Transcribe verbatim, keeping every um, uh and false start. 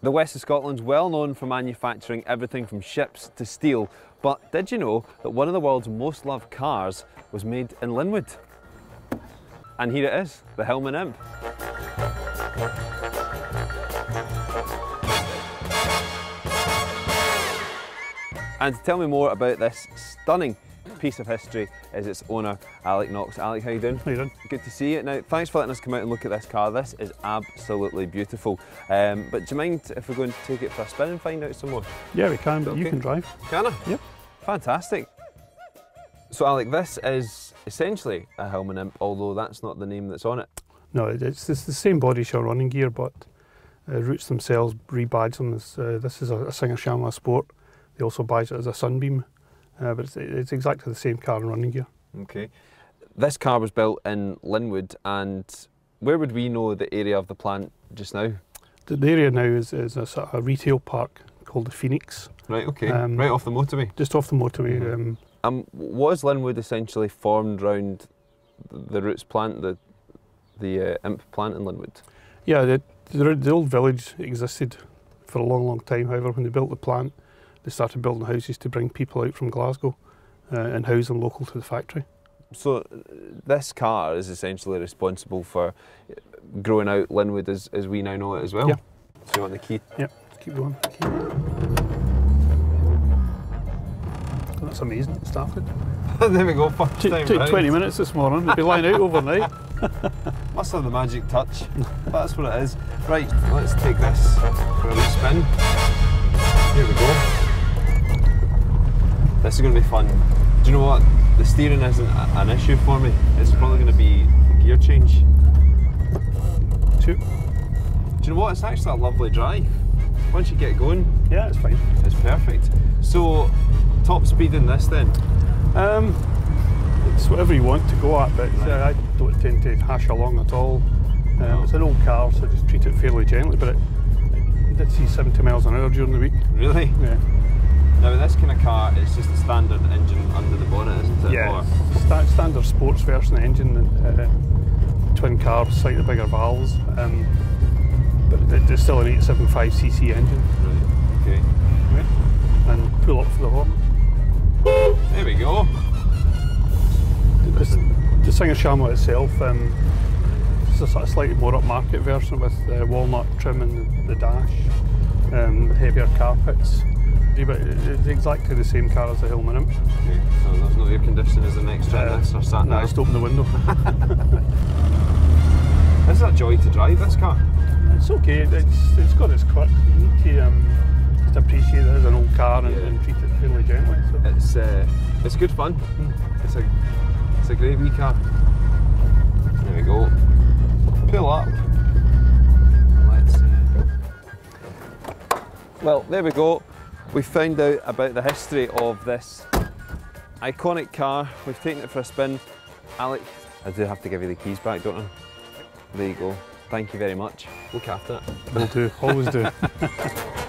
The west of Scotland's well known for manufacturing everything from ships to steel, but did you know that one of the world's most loved cars was made in Linwood? And here it is, the Hillman Imp. And to tell me more about this stunning piece of history is its owner, Alec Knox. Alec, how you doing? How you doing? Good to see you. Now, thanks for letting us come out and look at this car. This is absolutely beautiful. Um, but do you mind if we're going to take it for a spin and find out some more? Yeah, we can, but Okay. you can drive. Can I? Yep. Fantastic. So, Alec, this is essentially a Hillman Imp, although that's not the name that's on it. No, it's, it's the same body shell running gear, but uh, Roots themselves rebadge them as uh, this is a, a Singer Shamrock Sport. They also badge it as a Sunbeam, uh, but it's, it's exactly the same car and running gear. Okay. This car was built in Linwood, and where would we know the area of the plant just now? The, the area now is, is a, sort of a retail park called the Phoenix. Right, okay. Um, right off the motorway. Just off the motorway. Mm-hmm. um, Um, was Linwood essentially formed round the Roots plant, the the uh, Imp plant in Linwood? yeah, the, the, the old village existed for a long, long time. However, when they built the plant, they started building houses to bring people out from Glasgow uh, and house them local to the factory. So uh, this car is essentially responsible for growing out Linwood as, as we now know it as well? Yeah. So you want the key? Yeah, keep going. Keep. Oh, that's amazing, it started. There we go, first Took time took round. twenty minutes this morning, they'd be lying out overnight. Must have the magic touch. That's what it is. Right, let's take this for a wee spin. Here we go. This is going to be fun. Do you know what? The steering isn't a, an issue for me. It's probably going to be gear change. Two. Do you know what? It's actually a lovely drive. Once you get going, Yeah, it's fine. it's perfect. So, top speed in this then? Um, it's whatever you want to go at, but uh, I don't tend to hash along at all. Um, No. It's an old car, so I just treat it fairly gently, but it, it did see seventy miles an hour during the week. Really? Yeah, Now, with this kind of car, it's just a standard engine under the bonnet, isn't it? yeah. Or- Sta standard sports version engine, uh, twin carbs, slightly bigger valves, um, but it, it's still an eight seventy-five c c engine. Right, okay. And pull up for the horn. There we go. The, the Singer Shamrock itself, um, it's a sort of slightly more upmarket version with uh, walnut trim in the, the dash, um, heavier carpets. But it's exactly the same car as the Hillman Imp. Okay, so there's no air conditioning as an extra in Uh, this or sat No, nav? just open the window. Is it a joy to drive this car? It's okay, it's, it's got its quirks. You need to um, just appreciate it as an old car and, Yeah. and treat it fairly gently. So. It's uh, it's good fun. Mm. It's a it's a great wee car. There we go. Pull up. Let's. Uh... Well, there we go. We found out about the history of this iconic car. We've taken it for a spin. Alec, I do have to give you the keys back, don't I? There you go. Thank you very much. Look after it. Will do, always do.